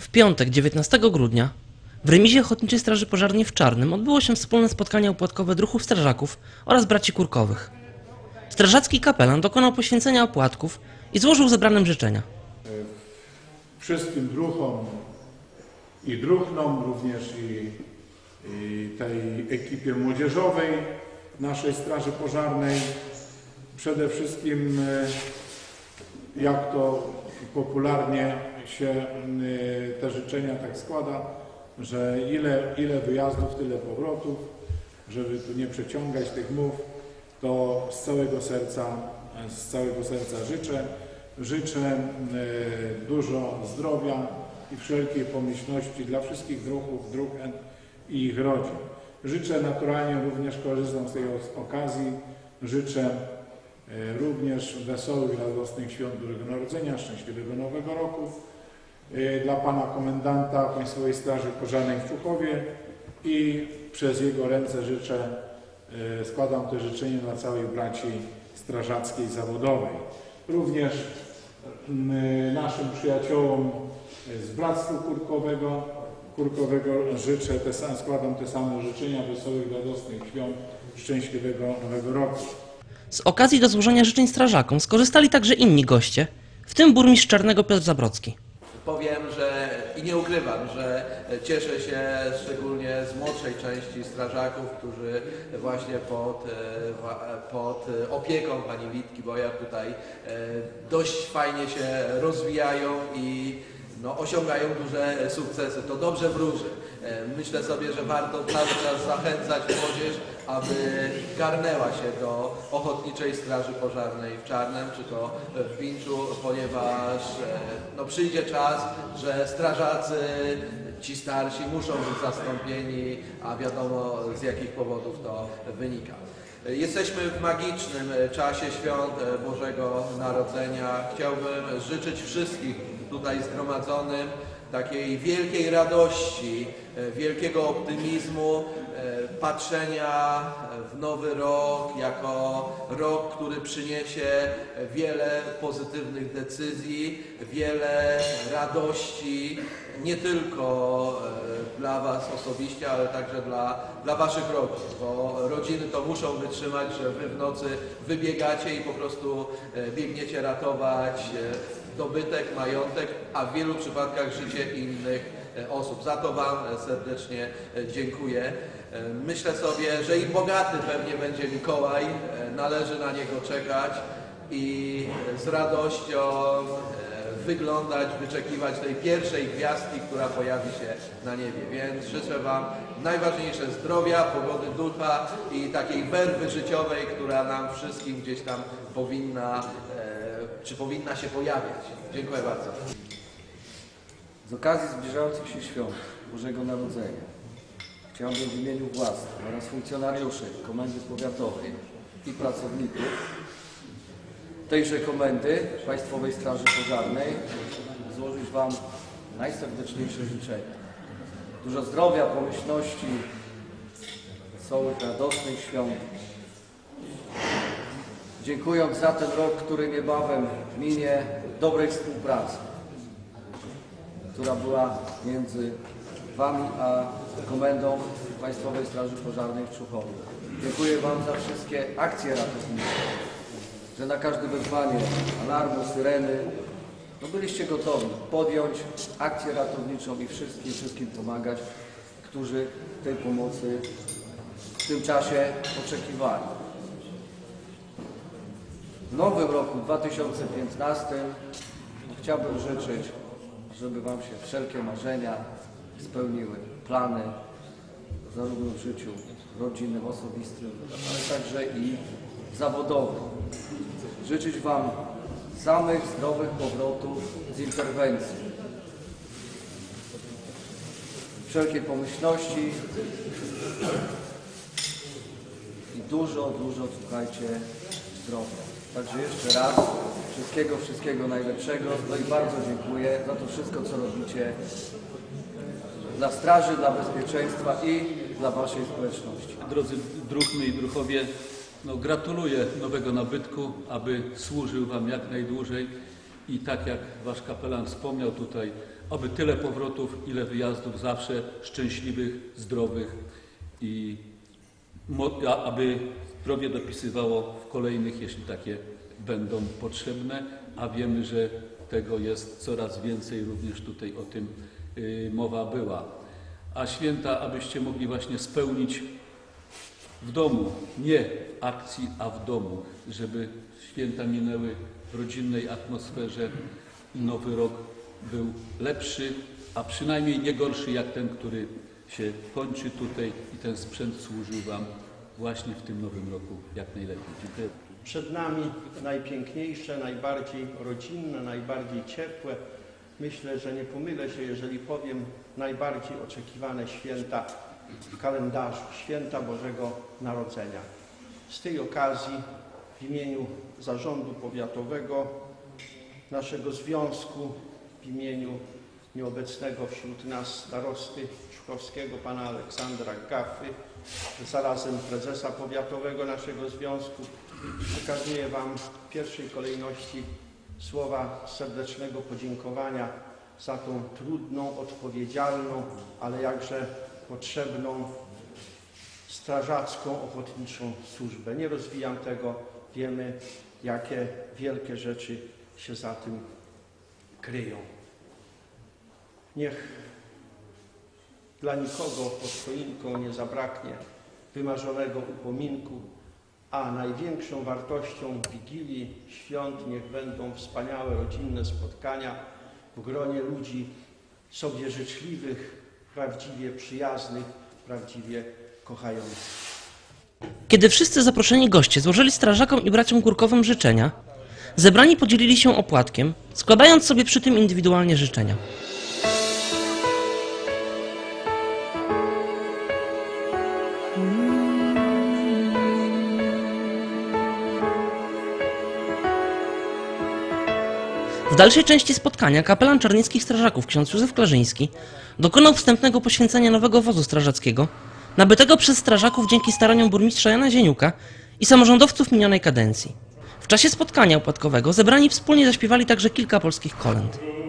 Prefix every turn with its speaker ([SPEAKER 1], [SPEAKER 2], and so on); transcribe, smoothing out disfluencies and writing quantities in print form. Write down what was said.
[SPEAKER 1] piątek 19 grudnia w remizie Ochotniczej Straży Pożarnej w Czarnym odbyło się wspólne spotkanie opłatkowe druhów strażaków oraz braci Kurkowych. Strażacki kapelan dokonał poświęcenia opłatków i złożył zebranym życzenia.
[SPEAKER 2] Wszystkim druhom i druhnom, również i tej ekipie młodzieżowej naszej Straży Pożarnej. Przede wszystkim, jak to popularnie się te życzenia tak składa, że ile wyjazdów, tyle powrotów, żeby tu nie przeciągać tych mów, to z całego serca życzę. Życzę dużo zdrowia i wszelkiej pomyślności dla wszystkich druhów, druhen i ich rodzin. Życzę naturalnie, również korzystam z tej okazji, życzę również wesołych, radosnych świąt Bożego Narodzenia, szczęśliwego Nowego Roku dla Pana Komendanta Państwowej Straży Pożarnej w Czuchowie i przez jego ręce składam te życzenia dla całej braci strażackiej zawodowej. Również naszym przyjaciołom z Bractwa Kurkowego składam te same życzenia wesołych, radosnych świąt, szczęśliwego Nowego Roku.
[SPEAKER 1] Z okazji do złożenia życzeń strażakom skorzystali także inni goście, w tym burmistrz Czarnego Piotr Zabrocki.
[SPEAKER 3] Powiem, i nie ukrywam, że cieszę się szczególnie z młodszej części strażaków, którzy właśnie pod opieką pani Witki Bojar tutaj dość fajnie się rozwijają i osiągają duże sukcesy. To dobrze wróży. Myślę sobie, że warto cały czas zachęcać młodzież, aby garnęła się do Ochotniczej Straży Pożarnej w Czarnem, czy to w Pińczu, ponieważ przyjdzie czas, że strażacy, ci starsi muszą być zastąpieni, a wiadomo z jakich powodów to wynika. Jesteśmy w magicznym czasie świąt Bożego Narodzenia. Chciałbym życzyć wszystkich tutaj zgromadzonym takiej wielkiej radości, wielkiego optymizmu, patrzenia w nowy rok jako rok, który przyniesie wiele pozytywnych decyzji, wiele radości, nie tylko dla Was osobiście, ale także dla Waszych rodzin, bo rodziny to muszą wytrzymać, że Wy w nocy wybiegacie i po prostu biegniecie ratować dobytek, majątek, a w wielu przypadkach życie innych osób. Za to Wam serdecznie dziękuję. Myślę sobie, że i bogaty pewnie będzie Mikołaj, należy na niego czekać i z radością wyglądać, wyczekiwać tej pierwszej gwiazdki, która pojawi się na niebie. Więc życzę Wam najważniejsze zdrowia, pogody ducha i takiej werwy życiowej, która nam wszystkim gdzieś tam powinna się pojawiać. Dziękuję bardzo.
[SPEAKER 4] Z okazji zbliżających się świąt Bożego Narodzenia chciałbym w imieniu własnym oraz funkcjonariuszy Komendy Powiatowej i pracowników tejże Komendy Państwowej Straży Pożarnej złożyć Wam najserdeczniejsze życzenia. Dużo zdrowia, pomyślności, wesołych, radosnych świąt. Dziękując za ten rok, który niebawem minie, dobrej współpracy, która była między Wami a Komendą Państwowej Straży Pożarnej w Czuchowie. Dziękuję Wam za wszystkie akcje ratownicze, że na każde wezwanie alarmu, syreny, byliście gotowi podjąć akcję ratowniczą i wszystkim pomagać, którzy tej pomocy w tym czasie oczekiwali. W nowym roku 2015 chciałbym życzyć, żeby Wam się wszelkie marzenia spełniły, plany zarówno w życiu rodzinnym, osobistym, ale także i zawodowym. Życzyć Wam samych zdrowych powrotów z interwencji, wszelkiej pomyślności i dużo, słuchajcie, zdrowia. Także jeszcze raz wszystkiego najlepszego. I bardzo dziękuję za to wszystko, co robicie dla straży, dla bezpieczeństwa i dla Waszej społeczności.
[SPEAKER 5] Drodzy druhny i druhowie, gratuluję nowego nabytku, aby służył Wam jak najdłużej i tak jak Wasz kapelan wspomniał tutaj, aby tyle powrotów, ile wyjazdów, zawsze szczęśliwych, zdrowych i aby zdrowie dopisywało w kolejnych, jeśli takie będą potrzebne, a wiemy, że tego jest coraz więcej, również tutaj o tym mowa była. A święta, abyście mogli właśnie spełnić w domu, nie w akcji, a w domu, żeby święta minęły w rodzinnej atmosferze i nowy rok był lepszy, a przynajmniej nie gorszy jak ten, który się kończy tutaj i ten sprzęt służył Wam właśnie w tym nowym roku jak najlepiej. Dziękuję.
[SPEAKER 6] Przed nami najpiękniejsze, najbardziej rodzinne, najbardziej ciepłe. Myślę, że nie pomylę się, jeżeli powiem najbardziej oczekiwane święta w kalendarzu, święta Bożego Narodzenia. Z tej okazji w imieniu Zarządu Powiatowego, naszego związku, w imieniu nieobecnego wśród nas starosty czukowskiego, pana Aleksandra Gafy, zarazem prezesa powiatowego naszego związku, przekazuję Wam w pierwszej kolejności słowa serdecznego podziękowania za tą trudną, odpowiedzialną, ale jakże potrzebną strażacką, ochotniczą służbę. Nie rozwijam tego, wiemy, jakie wielkie rzeczy się za tym kryją. Niech dla nikogo pod choinką nie zabraknie wymarzonego upominku, a największą wartością Wigilii, świąt niech będą wspaniałe rodzinne spotkania w gronie ludzi sobie życzliwych, prawdziwie przyjaznych, prawdziwie kochających.
[SPEAKER 1] Kiedy wszyscy zaproszeni goście złożyli strażakom i braciom górkowym życzenia, zebrani podzielili się opłatkiem, składając sobie przy tym indywidualnie życzenia. W dalszej części spotkania kapelan czarnieckich strażaków ksiądz Józef Klarzyński dokonał wstępnego poświęcenia nowego wozu strażackiego, nabytego przez strażaków dzięki staraniom burmistrza Jana Zieniuka i samorządowców minionej kadencji. W czasie spotkania opłatkowego zebrani wspólnie zaśpiewali także kilka polskich kolęd.